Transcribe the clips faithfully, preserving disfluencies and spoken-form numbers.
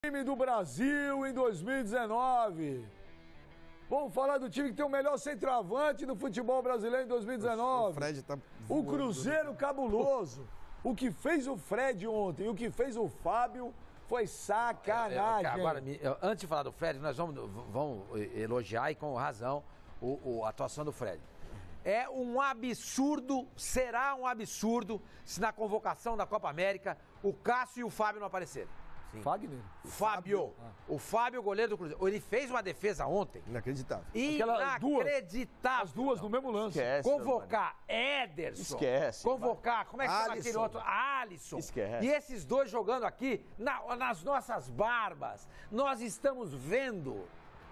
Time do Brasil em dois mil e dezenove. Vamos falar do time que tem o melhor centroavante do futebol brasileiro em dois mil e dezenove. O Fred tá O Cruzeiro cabuloso. O que fez o Fred ontem e o que fez o Fábio foi sacanagem. É, é, agora, antes de falar do Fred, nós vamos, vamos elogiar e com razão o, o, a atuação do Fred. É um absurdo, será um absurdo se na convocação da Copa América o Cássio e o Fábio não aparecerem. Sim. Fagner? Fábio. Ah. O Fábio, goleiro do Cruzeiro. Ele fez uma defesa ontem. Inacreditável. Inacreditável. As duas no mesmo lance. Esquece, Convocar Ederson. Esquece. Convocar, como é que chama Alisson. aquele outro? Alisson. Esquece. E esses dois jogando aqui na, nas nossas barbas. Nós estamos vendo.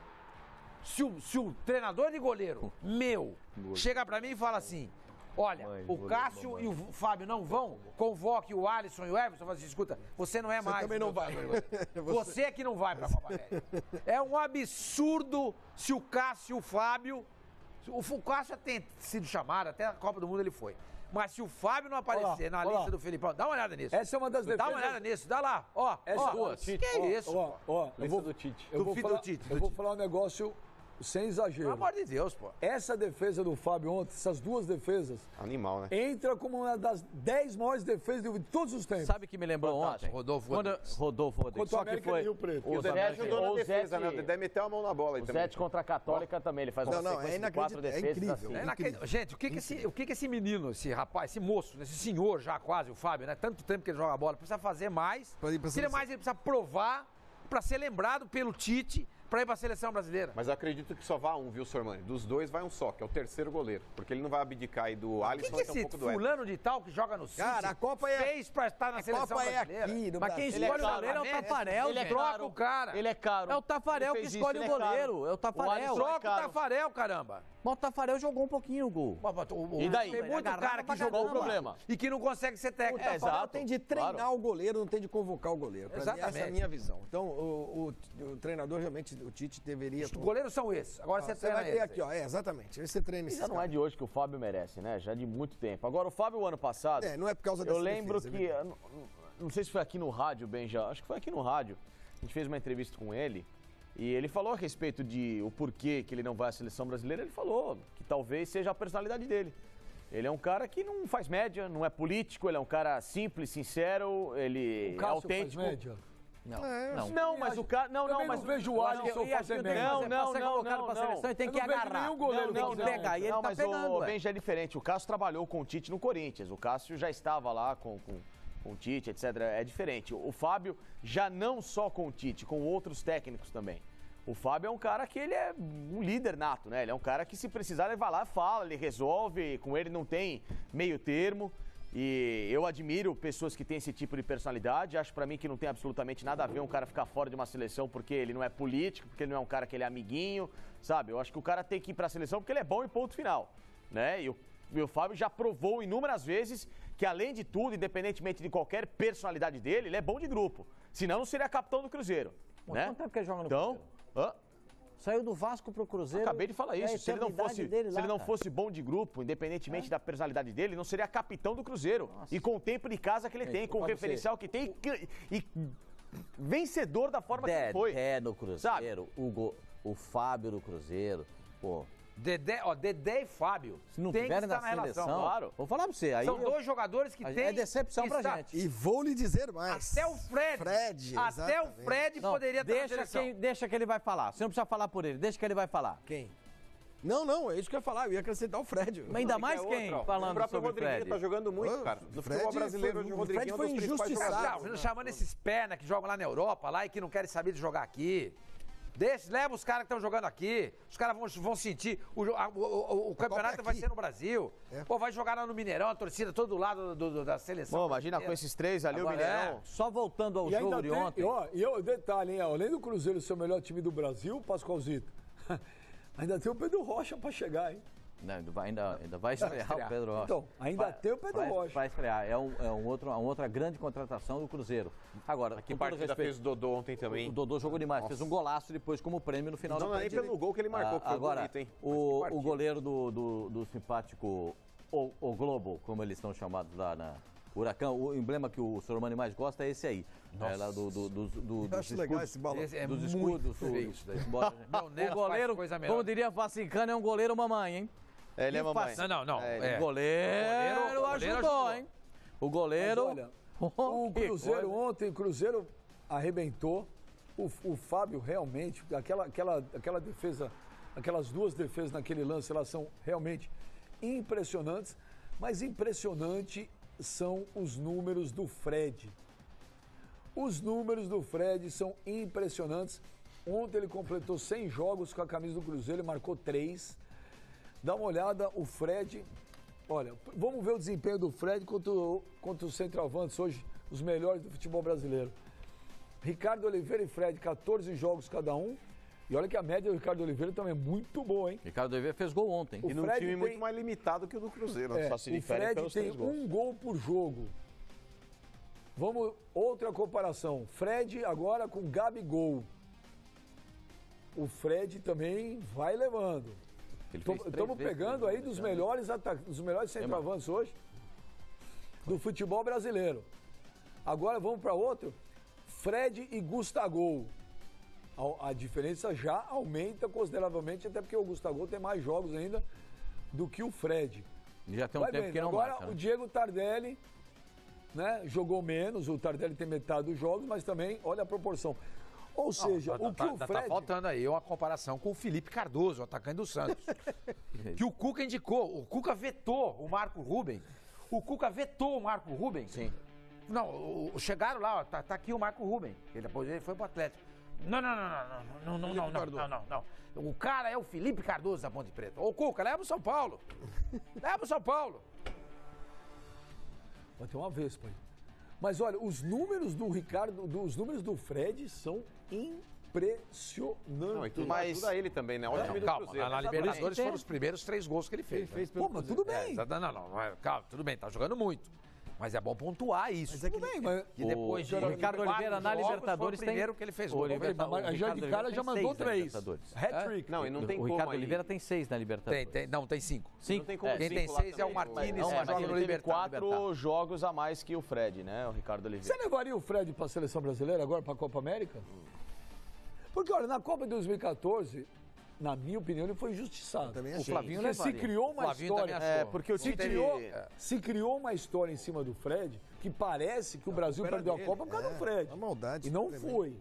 Se o, se o treinador de goleiro, meu, chega pra mim e fala assim: olha, Mãe, o Cássio e o Fábio não vão, convoque o Alisson e o Everson, fala assim, escuta, você não é Você mais. também não vai. Você é que não vai pra Copa América. É um absurdo se o Cássio e o Fábio. O, o Cássio já tem sido chamado, até a Copa do Mundo ele foi. Mas se o Fábio não aparecer olá, na olá. lista do Felipão, dá uma olhada nisso. Essa é uma das defesas. Dá uma olhada nisso, dá lá, ó. Essa ó, duas. Que é isso? Ó, ó, eu vou do Tite. Eu Do vou filho falar, do Tite, eu do vou Tite. falar um negócio sem exagero. Pelo amor de Deus, pô. Essa defesa do Fábio ontem, essas duas defesas, Animal, né? entra como uma das dez maiores defesas de todos os tempos. Sabe o que me lembrou ontem? Rodolfo Quando, Rodolfo Rodrigues. Contra o Só que América foi de Rio Preto. E o Dedé Zete- ajudou na o defesa, Zete- né? O Dedé meteu a mão na bola aí O também. Zete contra a Católica também, ele faz Não, uma não, sequência é de quatro inacreditável, é defesas incrível. assim. É naquele- Gente, o que que, esse, o que que esse menino, esse rapaz, esse moço, esse senhor já quase, o Fábio, né? Tanto tempo que ele joga bola, precisa fazer mais. Pra ir pra Se ele seleção. mais, ele precisa provar pra ser lembrado pelo Tite pra ir pra seleção brasileira. Mas eu acredito que só vá um, viu, Sormani? Dos dois vai um só, que é o terceiro goleiro. Porque ele não vai abdicar aí do O que, Alisson, que vai ter um esse pouco do Everton. fulano de tal que joga no City Cara, a Copa é- fez pra estar na A seleção Copa é brasileira? aqui no Mas quem Brasil. escolhe Ele é o goleiro é o caro, Tafarel, ele é gente. troca o cara. Ele é caro. É o Tafarel Ele que fez escolhe isso, o ele é goleiro. caro. É o Tafarel. O Alisson Troca o caro. Tafarel, caramba. Mas o Tafarel jogou um pouquinho o gol. O- E daí? Tem muito Agarrava cara que pra jogou Qual o problema? e que não consegue ser técnico. É, Tafarel exato, tem de treinar claro. o goleiro, não tem de convocar o goleiro. Pra mim, essa é a Exatamente. minha visão. Então, o, o- o treinador realmente, o Tite deveria... Os goleiros são esses. Agora você Você treina vai ter eles. aqui, ó, é, exatamente. Aí você treina esses Já não é caras. de hoje que o Fábio merece, né? Já de muito tempo. Agora, o Fábio, o ano passado... É, não é por causa Eu dessa lembro defesa, que... é eu Não, não sei se foi aqui no rádio, Benja. Acho que foi aqui no rádio. A gente fez uma entrevista com ele. E ele falou a respeito de o porquê que ele não vai à seleção brasileira. Ele falou que talvez seja a personalidade dele. Ele é um cara que não faz média, não é político. Ele é um cara simples, sincero. Ele O é Cássio autêntico. faz média. Não, É, não. Não, mas o cara... Não, Também não, mas... não vejo o eu acho que- Alisson E acho que fazer tem que média. Não, fazer, não, pra ser não, colocado não, pra não. seleção, ele tem Eu que não vejo agarrar. nenhum goleiro tem que que fazer pegar. média. E ele não, tá mas pegando, o ué. Benja é diferente. O Cássio trabalhou com o Tite no Corinthians. O Cássio já estava lá com, com, com o Tite, etcétera. É diferente. O Fábio já não só com o Tite, com outros técnicos também. O Fábio é um cara que ele é um líder nato, né? Ele é um cara que se precisar ele vai lá, fala, ele resolve. Com ele não tem meio termo. E eu admiro pessoas que têm esse tipo de personalidade. Acho pra mim que não tem absolutamente nada a ver um cara ficar fora de uma seleção porque ele não é político, porque ele não é um cara que ele é amiguinho, sabe? Eu acho que o cara tem que ir pra seleção porque ele é bom e ponto final, né? E o, e o Fábio já provou inúmeras vezes que, além de tudo, independentemente de qualquer personalidade dele, ele é bom de grupo. Senão não seria capitão do Cruzeiro, Pô, né? quanto tempo que ele joga no Então, hã? Saiu do Vasco pro Cruzeiro. Acabei de falar é a isso. Se ele não eternidade fosse, dele se lá, ele não cara. fosse bom de grupo, independentemente da personalidade dele, não seria capitão do Cruzeiro. E com o tempo de casa que ele tem, com o pode referencial que tem e, e vencedor da forma que ele foi. Dedé no Cruzeiro, o, go- o Fábio no Cruzeiro. Pô, Dedé, ó, Dedé e Fábio. se não tem que tiverem estar na na seleção, relação. claro. vou falar pra você. Aí São eu- dois jogadores que é têm... decepção que pra está- gente. E vou lhe dizer mais. Até o Fred. Fred, Até o exatamente. Fred Não, poderia estar na deixa, seleção. quem, deixa que ele vai falar. Você não precisa falar por ele, deixa que ele vai falar. Quem? Não, não, é isso que eu ia falar. Eu ia acrescentar o Fred. Mas ainda mais É quem outro, ó. falando O próprio sobre o Rodriguinho Fred? tá jogando muito, Ô, cara. o No Fred futebol brasileiro, foi- hoje o o Rodriguinho Fred é um foi dos principais injustiçado. jogadores. Não, chamando esses perna que jogam lá na Europa lá e que não querem saber de jogar aqui. Deixa, leva os caras que estão jogando aqui. Os caras vão, vão sentir. O, jo- a- o, o- o campeonato é vai aqui. ser no Brasil. É. Pô, vai jogar lá no Mineirão, a torcida todo lado do, do- da seleção. Bom, imagina com brasileira. esses três ali, Agora, o Mineirão. é. Só voltando ao E ainda jogo de tem, ontem. E, ó, e ó, detalhe, hein, ó, além do Cruzeiro ser o melhor time do Brasil, Pascoalzito, ainda tem o Pedro Rocha pra chegar, hein? Não, ainda vai, ainda, ainda vai estrear estrear. o Pedro Rocha. Então, ainda Vai- tem o Pedro vai- Rocha. Vai estrear. É, um, é um outro, uma outra grande contratação do Cruzeiro. Agora, Que com todo partida respeito, fez o Dodô ontem também. o Dodô jogou demais. Fez um golaço depois como prêmio no final Não, da não é nem partida. pelo gol que ele marcou, que foi Agora, bonito, hein? o, Mas que o partida. goleiro do, do, do simpático o, o Globo, como eles estão chamados lá na, O Huracão, o emblema que o Sormani mais gosta é esse aí. É lá do, do, do, do, Eu dos acho legal esse balão. Esse é dos muito escudos. feio o- isso daí. embora- Meu neto o goleiro, faz coisa melhor. como diria Facincano, é um goleiro mamãe, hein? Ele é Que mamãe. Não, não, não. É, é. O goleiro, O goleiro- o goleiro ajudou, ajudou. hein? O goleiro... Mas olha, o Que Cruzeiro coisa. ontem, o Cruzeiro arrebentou. O, o Fábio realmente, aquela, aquela, aquela defesa, aquelas duas defesas naquele lance, elas são realmente impressionantes. Mas impressionante são os números do Fred. Os números do Fred são impressionantes. Ontem ele completou cem jogos com a camisa do Cruzeiro, ele marcou três. Dá uma olhada, o Fred. Olha, vamos ver o desempenho do Fred contra, o- contra os centroavantes hoje, os melhores do futebol brasileiro. Ricardo Oliveira e Fred, quatorze jogos cada um. E olha que a média do Ricardo Oliveira também é muito boa, hein? Ricardo Oliveira fez gol ontem. O E num Fred time tem- muito mais limitado que o do Cruzeiro. né? É, Só se o difere Fred pelos tem três gols. um gol por jogo. Vamos, outra comparação. Fred agora com Gabigol. O Fred também vai levando. Ele fez três Estamos vezes, pegando né? aí dos melhores, ata- dos melhores centroavantes hoje do futebol brasileiro. Agora vamos para outro. Fred e Gustavo. A, a diferença já aumenta consideravelmente, até porque o Gustavo tem mais jogos ainda do que o Fred. E já tem um Vai tempo vendo. que não Agora marca, né? o Diego Tardelli, né, jogou menos, o Tardelli tem metade dos jogos, mas também olha a proporção. Ou seja, Tá- o que tá, o tá- Fred... tá faltando aí uma comparação com o Felipe Cardoso, o atacante do Santos. Que o Cuca indicou. O Cuca vetou o Marco Ruben. O Cuca vetou o Marco Ruben. Sim. Não, o- o- chegaram lá, ó, tá, tá aqui o Marco Ruben. Ele depois ele foi pro Atlético. Não, não, não, não, não, não, não, não, não, não, não, não. O cara é o Felipe Cardoso da Ponte Preta. Ô, Cuca, leva pro São Paulo. Leva pro São Paulo. Vai ter uma vez, pai. Mas olha, os números do Ricardo, do- os números do Fred são impressionantes. Não, e tudo Mas- ajuda ele também, né? Olha o time do Calma, Cruzeiro. na, na Libertadores foram os primeiros três gols que ele fez. Ele né? fez pelo Pô, mas Cruzeiro. tudo É, bem. exato, não, não, não, calma, tudo bem, tá jogando muito. Mas é bom pontuar isso. Mas é que Tudo bem, mas... E depois de O Ricardo quatro Oliveira na jogos, Libertadores foi o primeiro tem... que ele fez o gol. Liberta- Mas o já de Ricardo cara Oliveira já tem mandou seis na três. Libertadores. Hat-trick. Não, e não tem o como Ricardo aí. Oliveira tem seis na Libertadores. Tem, tem, não, tem cinco. Cinco? Não tem como É, Quem tem cinco lá seis é o também. Marquinhos, Não, que mas joga ele no teve Libertar. quatro Libertar. jogos a mais que o Fred, né? O Ricardo Você Oliveira. levaria o Fred para a seleção brasileira agora, para a Copa América? Porque, olha, na Copa de dois mil e quatorze, na minha opinião, ele foi injustiçado. Eu também O achei. Flavinho Porque se levaria. criou uma Flavinho história... também achou. É, porque o Se Tite... criou, se criou uma história em cima do Fred que parece que o Brasil culpa era perdeu a dele. Copa por causa É, do Fred. a maldade E não tremenda. foi.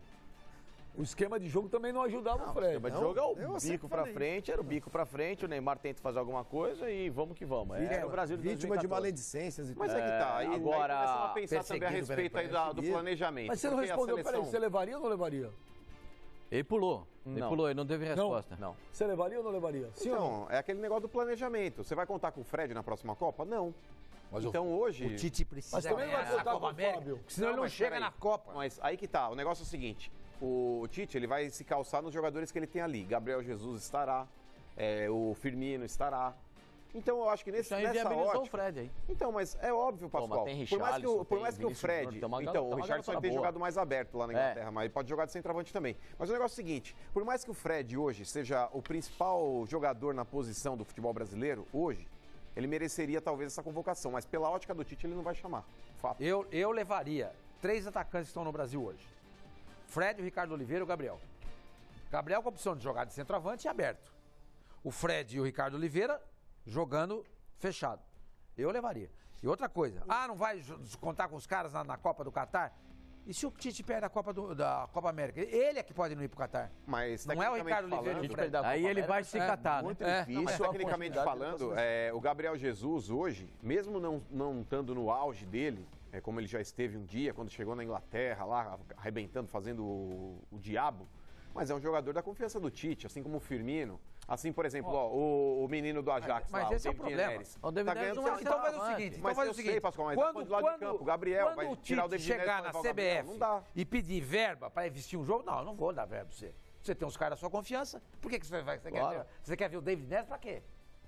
O esquema de jogo também não ajudava o Fred. Mas Não, jogo é eu o sempre bico pra falei. frente, era o bico pra frente, o Neymar tenta fazer alguma coisa e vamos que vamos. É, Vítima- o Brasil de Vítima de dois mil e quatorze. maledicência. Mas é que tá. Aí, agora, aí começam a pensar também a perseguido, respeito peraí, aí da- do perseguido. planejamento. Mas você não porque a respondeu, peraí, seleção- você levaria ou não levaria? Ele pulou. Ele Não. pulou, ele não teve resposta. Não. Você levaria ou não levaria? Sim ou não? Então, é aquele negócio do planejamento. Você vai contar com o Fred na próxima Copa? Não. Mas o- então hoje... O Tite precisa Mas também não vai ganhar essa contar Copa com o América, Fábio. senão ele não mas chega peraí. na Copa. Mas aí que tá, o negócio é o seguinte, o Tite ele vai se calçar nos jogadores que ele tem ali. Gabriel Jesus estará, é, o Firmino estará. Então eu acho que nesse, Já nessa inviabilizou o ótica... Fred aí. Então, mas é óbvio, Pô, Pascoal. mas tem por mais que o, Richarlison, por mais tem que o Vinícius Fred... Júnior, tem uma então, gar- o tem uma Richardson garota tem boa. jogado mais aberto lá na É. Inglaterra, mas ele pode jogar de centroavante também. Mas o negócio é o seguinte, por mais que o Fred hoje seja o principal jogador na posição do futebol brasileiro, hoje, ele mereceria talvez essa convocação, mas pela ótica do Tite ele não vai chamar. Fato. Eu, eu levaria três atacantes que estão no Brasil hoje. Fred, o Ricardo Oliveira e o Gabriel. Gabriel com a opção de jogar de centroavante e aberto. O Fred e o Ricardo Oliveira jogando fechado. Eu levaria. E outra coisa, ah, não vai jo- contar com os caras na, na Copa do Catar? E se o Tite perde a Copa, do- da Copa América? Ele é que pode não ir pro Catar. Mas Não é o tecnicamente Ricardo Oliveira falando- e o Fred. Aí ele vai se catar, né? Muito É, difícil. Mas a tecnicamente quantidade de falando, possibilidades. é, o Gabriel Jesus hoje, mesmo não, não estando no auge dele, é, como ele já esteve um dia, quando chegou na Inglaterra, lá, arrebentando, fazendo o, o diabo, mas é um jogador da confiança do Tite, assim como o Firmino. Assim, por exemplo, ó, o, o menino do Ajax mas lá, esse é o David problema. Neres. O David Tá Neres ganhando não é seleção. Então faz o centroavante. seguinte, então Mas faz eu o seguinte. sei, Pascoal, mas tá do lado de campo. O Gabriel quando vai o tirar o Tite David Neres chegar pra na levar o C B Gabriel, F não dá. e pedir verba para investir um jogo, não, eu não vou dar verba pra você. Você tem uns caras da sua confiança, por que, que você, vai, você, Claro. quer ver, você quer ver o David Neres pra quê?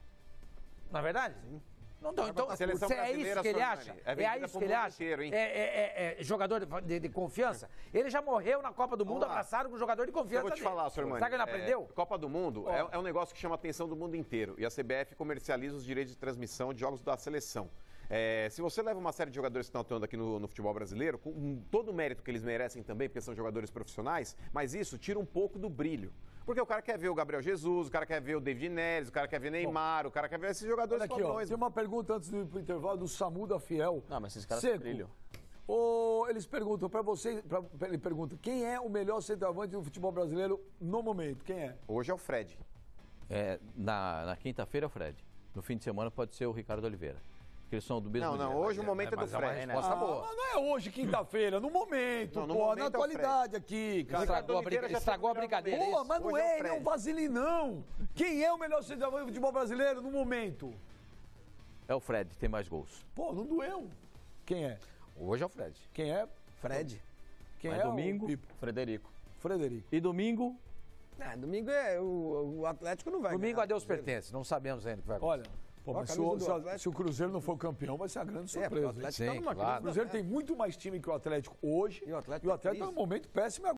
Na verdade? Não, não, então, A seleção você- é isso brasileira, que ele Sormani, acha? é É, vendida isso pro que ele mundo acha? inteiro, hein? É, é- é- é jogador de, de- de confiança? Ele já morreu na Copa do Mundo Vamos lá. abraçado com o jogador de Eu confiança vou te dele. falar, Sormani. Sabe que ele não é, aprendeu? Copa do Mundo é, é um negócio que chama a atenção do mundo inteiro. E a C B F comercializa os direitos de transmissão de jogos da seleção. É, se você leva uma série de jogadores que estão atuando aqui no, no futebol brasileiro, com todo o mérito que eles merecem também, porque são jogadores profissionais, mas isso tira um pouco do brilho. Porque o cara quer ver o Gabriel Jesus, o cara quer ver o David Neres, o cara quer ver Neymar, o cara quer ver esses jogadores Olha aqui, ó, padrões. tem uma pergunta antes do ir pro intervalo do Samu da Fiel. Não, mas esses caras Seco. brilham. Ô, eles perguntam pra você, pra, ele pergunta, quem é o melhor centroavante do futebol brasileiro no momento? Quem é? Hoje é o Fred. É, na na quinta-feira é o Fred. No fim de semana pode ser o Ricardo Oliveira. Porque eles são do mesmo Não, não, nível. hoje o momento é do mas é uma Fred. resposta Ah, boa. mas não é hoje, quinta-feira, no momento, Não, no pô, momento na é o atualidade aqui, cara. Estragou a, Oliveira briga, já estragou a foi o melhor brincadeira. Pô, isso. mas não Hoje é o é, ele é um Fred. vaselinão. Quem é o melhor centroavante do futebol brasileiro no momento? É o Fred, tem mais gols. Pô, não doeu. Quem é? Hoje é o Fred. Quem é? Fred. Quem Mas é domingo? o Pipo? Frederico. Frederico. E domingo, Ah, domingo é o, o Atlético não vai Domingo ganhar. a Deus pertence. Não sabemos ainda o que vai Olha, acontecer. pô, Ó, a mas se camisa o, do se, a- Atlético. se o Cruzeiro não for campeão, vai ser a grande É, porque o surpresa. hein? Atlético Sim, tá numa claro. O Cruzeiro tem muito mais time que o Atlético hoje. E o Atlético e o Atlético tá tá num momento péssimo